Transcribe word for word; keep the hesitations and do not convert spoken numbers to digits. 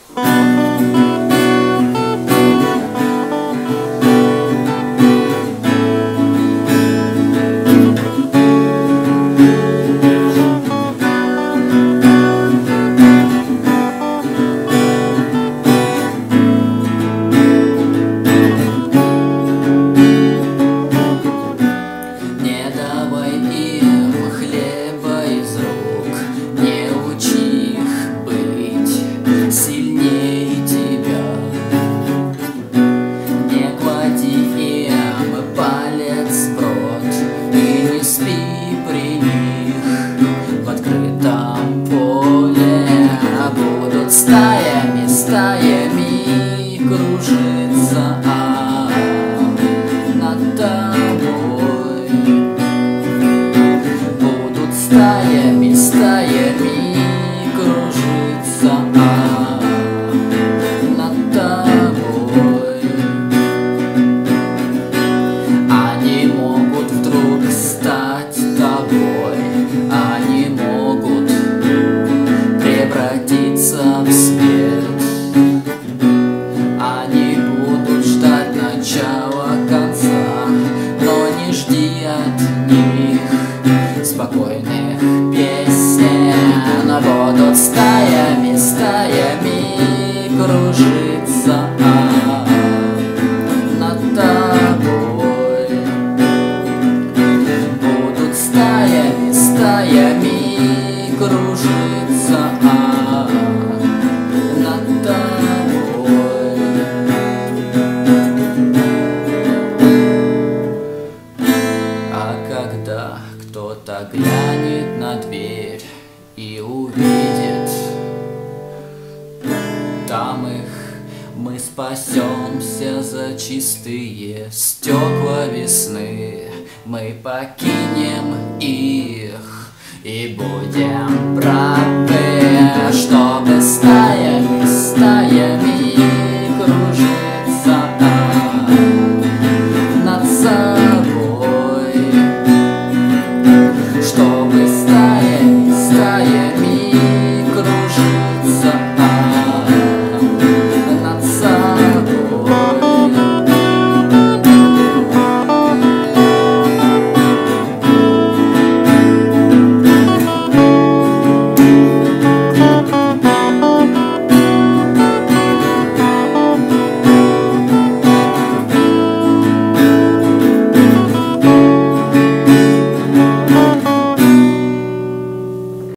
Стаями, стаями кружится а, над тобой. Будут стаями, стаями кружиться а, над тобой. Они могут вдруг стать тобой, они могут превратиться в свет. Они будут ждать начала конца, но не жди от них спокойных песен. Будут стаями, стаями кружиться а, над тобой. Будут стаями, стаями кружиться а, над тобой. А когда кто-то глянет на дверь и увидит там их, мы спасемся за чистые стекла весны. Мы покинем их и будем правы.